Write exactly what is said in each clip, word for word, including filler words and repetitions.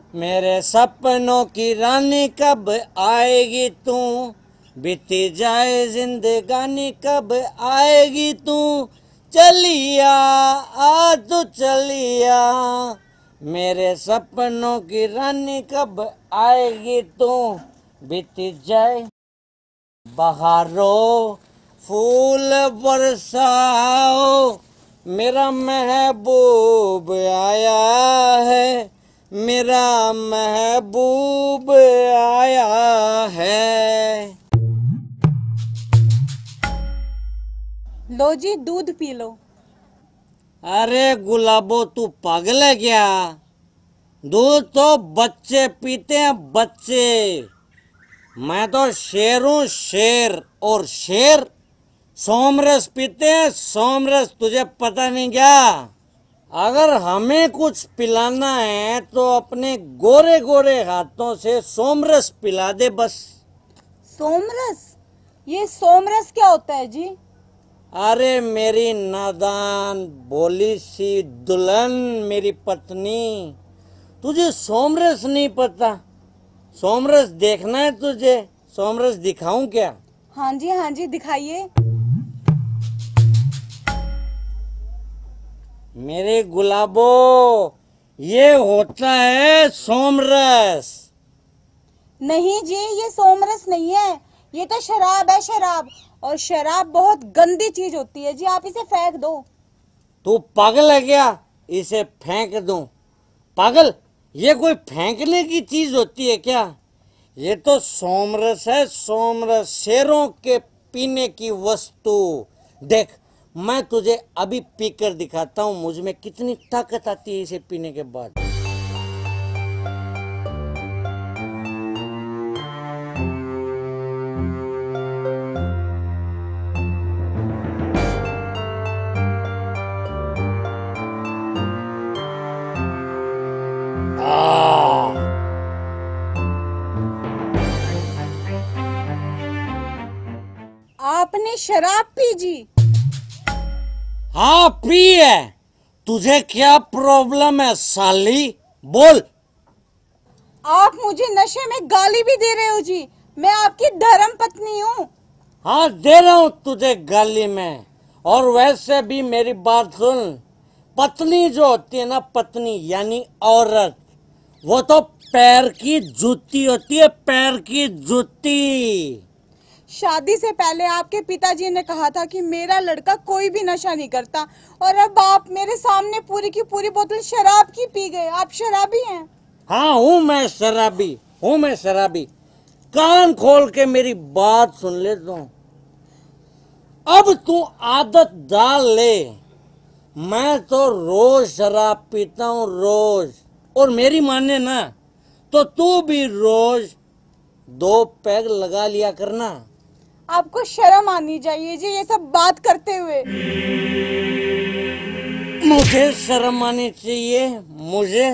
मेरे सपनों की रानी कब आएगी तू, बीती जाए जिंदगानी कब आएगी तू, चलिया आ तू चलिया, मेरे सपनों की रानी कब आएगी तू, बीती जाए बहारों फूल बरसाओ, मेरा महबूब आया है, मेरा महबूब आया है। लो जी दूध पी लो। अरे गुलाबो तू पागल है क्या? दूध तो बच्चे पीते हैं, बच्चे। मैं तो शेर हूँ, शेर। और शेर सोमरस पीते हैं, सोमरस। तुझे पता नहीं क्या? अगर हमें कुछ पिलाना है तो अपने गोरे गोरे हाथों से सोमरस पिला दे बस। सोमरस? ये सोमरस क्या होता है जी? अरे मेरी नादान भोली सी दुल्हन, मेरी पत्नी, तुझे सोमरस नहीं पता? सोमरस देखना है तुझे? सोमरस दिखाऊं क्या? हाँ जी हाँ जी दिखाइए। मेरे गुलाबो, ये होता है सोमरस। नहीं जी, ये सोमरस नहीं है, ये तो शराब है, शराब। और शराब बहुत गंदी चीज होती है जी, आप इसे फेंक दो। तू पागल है क्या? इसे फेंक दूं? पागल, ये कोई फेंकने की चीज होती है क्या? ये तो सोमरस है, सोमरस, शेरों के पीने की वस्तु। देख, मैं तुझे अभी पीकर दिखाता हूँ मुझ में कितनी ताकत आती है इसे पीने के बाद। आपने शराब पी जी? हाँ पी है। तुझे क्या प्रॉब्लम है साली? बोल। आप मुझे नशे में गाली भी दे रहे हो जी। मैं आपकी धर्म पत्नी हूँ। हाँ दे रहा हूँ तुझे गाली में। और वैसे भी मेरी बात सुन, पत्नी जो होती है ना, पत्नी यानी औरत, वो तो पैर की जूती होती है, पैर की जूती। शादी से पहले आपके पिताजी ने कहा था कि मेरा लड़का कोई भी नशा नहीं करता, और अब आप मेरे सामने पूरी की पूरी बोतल शराब की पी गए। आप शराबी हैं। हाँ हूँ मैं शराबी, हूँ मैं शराबी। कान खोल के मेरी बात सुन ले तू। अब तू आदत डाल ले। मैं तो रोज शराब पीता हूँ, रोज। और मेरी माने ना तो तू भी रोज दो पैग लगा लिया करना। आपको शर्म आनी चाहिए जी ये सब बात करते हुए। मुझे शर्म आनी चाहिए? मुझे?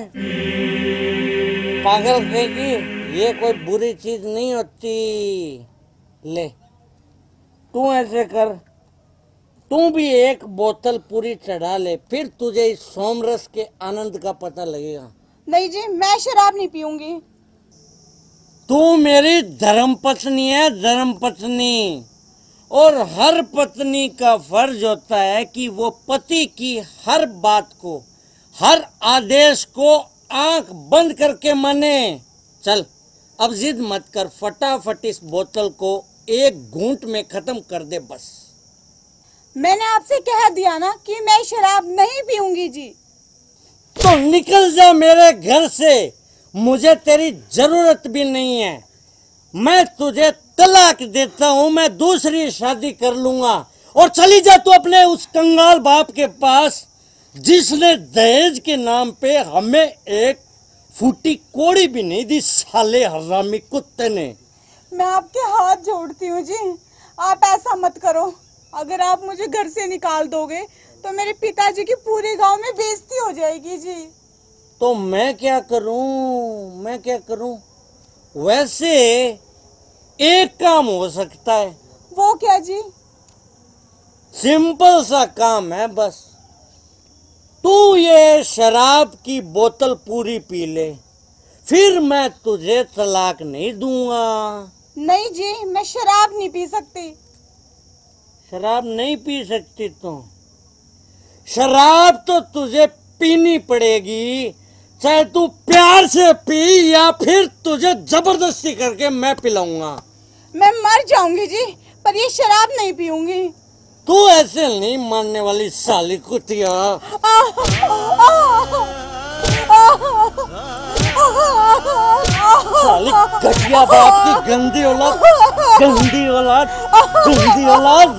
पागल कहेगी, ये कोई बुरी चीज नहीं होती। ले, तू ऐसे कर, तू भी एक बोतल पूरी चढ़ा ले, फिर तुझे इस सोमरस के आनंद का पता लगेगा। नहीं जी, मैं शराब नहीं पीऊंगी। तू मेरी धर्म पत्नी है, धर्म पत्नी। और हर पत्नी का फर्ज होता है कि वो पति की हर बात को, हर आदेश को आंख बंद करके माने। चल अब जिद मत कर, फटाफट इस बोतल को एक घूंट में खत्म कर दे बस। मैंने आपसे कह दिया ना कि मैं शराब नहीं पीऊंगी जी। तो निकल जा मेरे घर से, मुझे तेरी जरूरत भी नहीं है। मैं तुझे तलाक देता हूं, मैं दूसरी शादी कर लूंगा। और चली जा तू अपने उस कंगाल बाप के पास, जिसने दहेज के नाम पे हमें एक फूटी कोड़ी भी नहीं दी, साले हरामी कुत्ते ने। मैं आपके हाथ जोड़ती हूँ जी, आप ऐसा मत करो। अगर आप मुझे घर से निकाल दोगे तो मेरे पिताजी की पूरे गांव में बेइज्जती हो जाएगी जी। तो मैं क्या करूं, मैं क्या करूं? वैसे एक काम हो सकता है। वो क्या जी? सिंपल सा काम है बस। तू ये शराब की बोतल पूरी पी ले, फिर मैं तुझे तलाक नहीं दूंगा। नहीं जी, मैं शराब नहीं पी सकती। शराब नहीं पी सकती तो शराब तो तुझे पीनी पड़ेगी, चाहे तू प्यार से पी या फिर तुझे जबरदस्ती करके मैं पिलाऊंगा। मैं मर जाऊंगी जी, पर ये शराब नहीं पीऊंगी। तू ऐसे नहीं मानने वाली साली कुतिया। साली घटिया बाप की गंदी औलाद, गंदी औलाद, गंदी औलाद।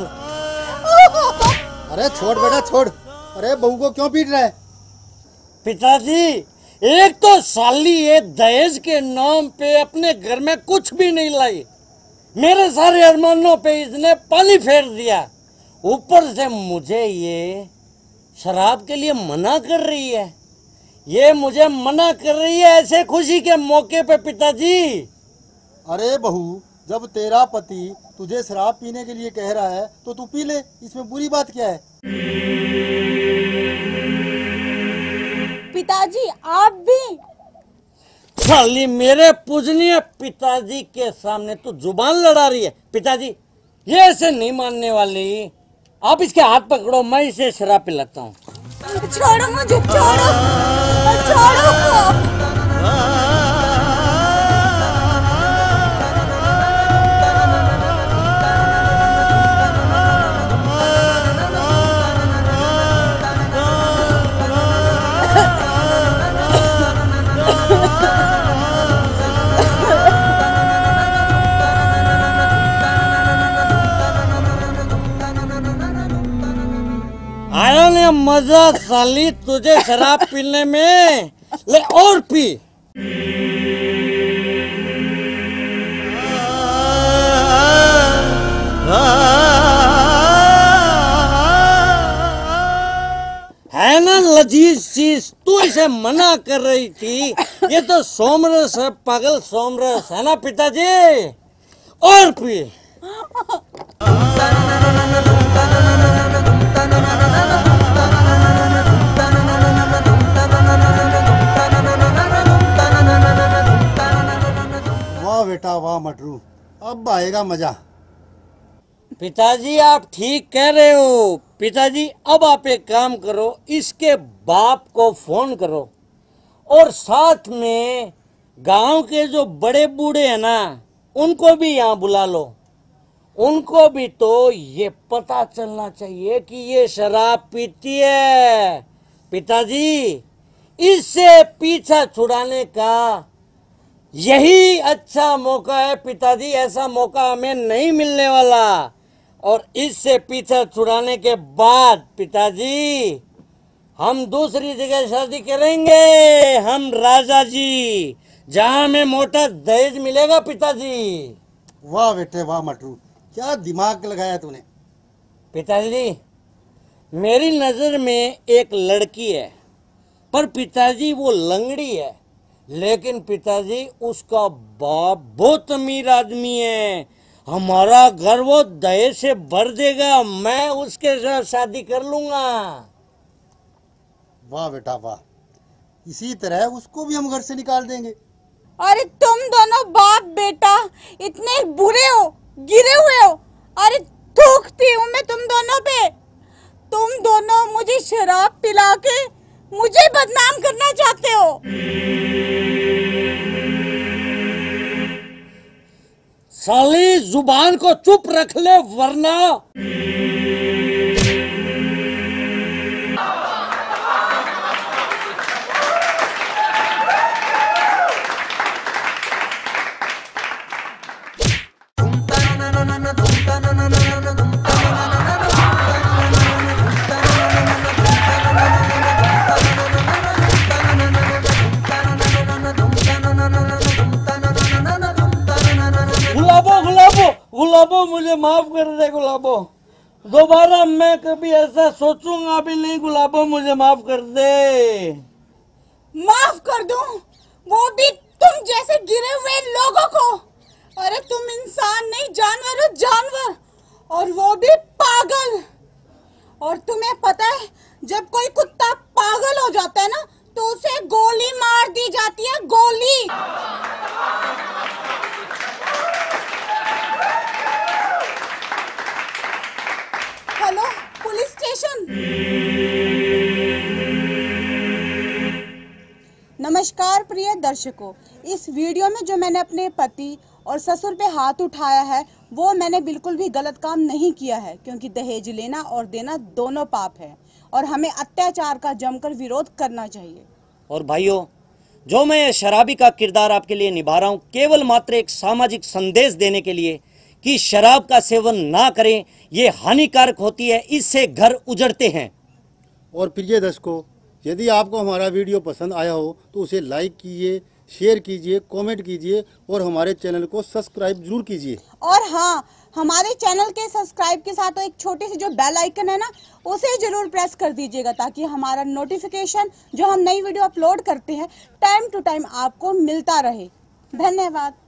अरे छोड़ बेटा छोड़। अरे बहू को क्यों पीट रहा है? पिताजी, एक तो साली ये दहेज के नाम पे अपने घर में कुछ भी नहीं लाई, मेरे सारे अरमानों पे इसने पानी फेर दिया। ऊपर से मुझे ये शराब के लिए मना कर रही है। ये मुझे मना कर रही है ऐसे खुशी के मौके पे पिताजी। अरे बहू, जब तेरा पति तुझे शराब पीने के लिए कह रहा है तो तू पी ले, इसमें बुरी बात क्या है? पिताजी आप भी। साली मेरे पूजनीय पिताजी के सामने तू जुबान लड़ा रही है। पिताजी, ये ऐसे नहीं मानने वाली। आप इसके हाथ पकड़ो, मैं इसे शराब पिलाता हूँ। छोड़ो मुझे, छोड़ो, छोड़ो। आया ने मजा साली तुझे शराब पीने में? ले और पी। है ना लजीज चीज, तू इसे मना कर रही थी। ये तो सोमरस है, पागल सोमरस है ना पिताजी। और पी। वाह बेटा वाह मटरू, अब आएगा मजा। पिताजी आप ठीक कह रहे हो। पिताजी अब आप एक काम करो, इसके बाप को फोन करो और साथ में गांव के जो बड़े बूढ़े हैं ना, उनको भी यहाँ बुला लो। उनको भी तो ये पता चलना चाहिए कि ये शराब पीती है। पिताजी, इससे पीछा छुड़ाने का यही अच्छा मौका है पिताजी। ऐसा मौका हमें नहीं मिलने वाला। और इससे पीछा छुड़ाने के बाद पिताजी हम दूसरी जगह शादी करेंगे, हम राजा जी, जहां हमें मोटा दहेज मिलेगा पिताजी। वाह बेटे वाह मटरू, क्या दिमाग लगाया तूने। पिताजी, मेरी नजर में एक लड़की है, पर पिताजी वो लंगड़ी है। लेकिन पिताजी उसका बाप बहुत अमीर आदमी है। हमारा घर वो दहेज से भर देगा। मैं उसके साथ शादी कर लूंगा। वाह बेटा वाह, इसी तरह उसको भी हम घर से निकाल देंगे। अरे तुम दोनों बाप बेटा इतने बुरे हो, गिरे हुए हो। अरे थूकती हूँ मैं तुम दोनों पे। तुम दोनों मुझे शराब पिला के मुझे बदनाम करना चाहते हो। साली जुबान को चुप रख ले वरना। गुलाबो गुलाबो गुलाबो मुझे माफ कर दे गुलाबो। दोबारा मैं कभी ऐसा सोचूंगा भी नहीं। गुलाबो मुझे माफ कर दे। माफ कर दूं? वो भी तुम जैसे गिरे हुए लोगों को। अरे तुम इंसान नहीं, जानवर हो, जानवर। और वो भी पागल। और तुम्हें पता है, जब कोई कुत्ता पागल हो जाता है ना, तो उसे गोली मार दी जाती है, गोली। प्रिय दर्शकों, इस वीडियो में जो मैंने अपने पति और ससुर पे हाथ उठाया है वो मैंने बिल्कुल भी गलत काम नहीं किया है, क्योंकि दहेज लेना और देना दोनों पाप है और हमें अत्याचार का जमकर विरोध करना चाहिए। और भाइयों, जो मैं ये शराबी का किरदार आपके लिए निभा रहा हूँ, केवल मात्र एक सामाजिक संदेश देने के लिए कि शराब का सेवन ना करें, ये हानिकारक होती है, इससे घर उजड़ते हैं। और प्रिय दर्शकों, यदि आपको हमारा वीडियो पसंद आया हो तो उसे लाइक कीजिए, शेयर कीजिए, कमेंट कीजिए और हमारे चैनल को सब्सक्राइब जरूर कीजिए। और हाँ, हमारे चैनल के सब्सक्राइब के साथ एक छोटी सी जो बेल आइकन है ना, उसे जरूर प्रेस कर दीजिएगा, ताकि हमारा नोटिफिकेशन जो हम नई वीडियो अपलोड करते हैं टाइम टू टाइम आपको मिलता रहे। धन्यवाद।